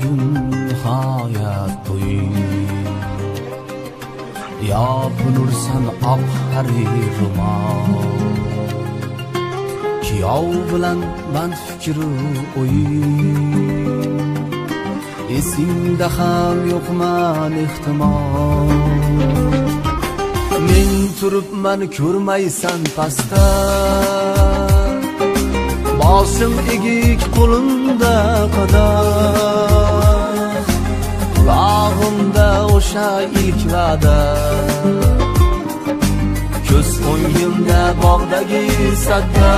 bugun hayat to'yi yopinursan oq harirma kuyov bilan band fikru o'yi esingda ham yo'qman ehtimol men turibman ko'rmaysan pastda boshim egik qo'limda qadah qulog'imda o'sha ilk va'da ko'z o'ngimda bog'dagi sadda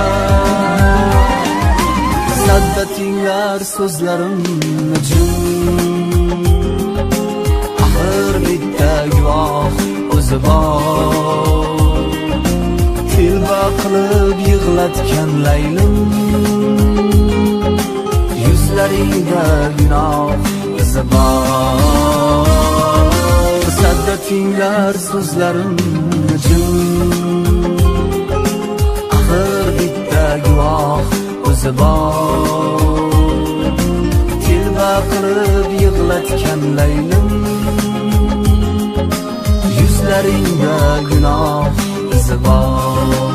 tinglar so'zlarimni jim axir bitta guvoh o'zi bor tilba qilib yig'latgan laylim yuzlaringda gunoh izi bor sadda tinglar so'zlarimni jim axir bitta guvoh o'zi bor tilba qilib yig'latgan laylim yuzlaringda gunoh izi bor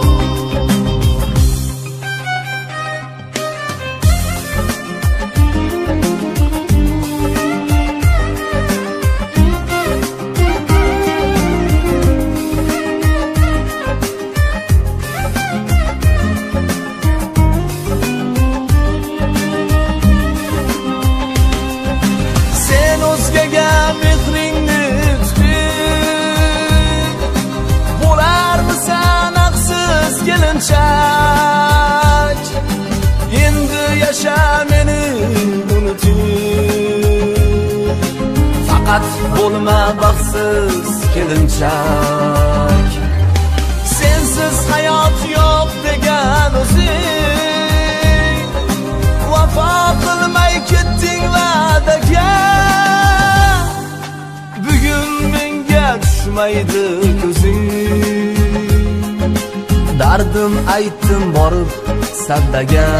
endi yasha meni unutib faqat bo'lma baxtsiz kelinchak sensiz hayot yo'q degan o'zing vafo qilmay ketding va'daga bugun menga tushmaydi ko'zing dardim aytdim borib saddaga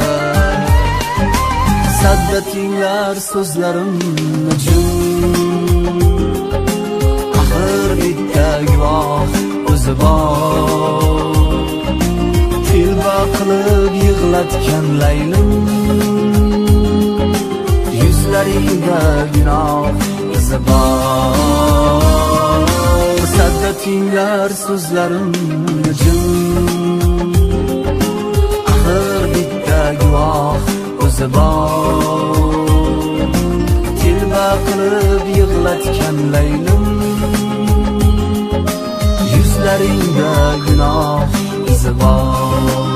sadda tinglar so'zlarimni jim axir bitta guvoh o'zi bor tilba qilib yig'latgan laylim yuzlaringda gunoh izi bor sadda tinglar so'zlarimni jim axir bitta guvoh o'zi bor tilba qilib yig'latgan laylim yuzlaringda gunoh izi bor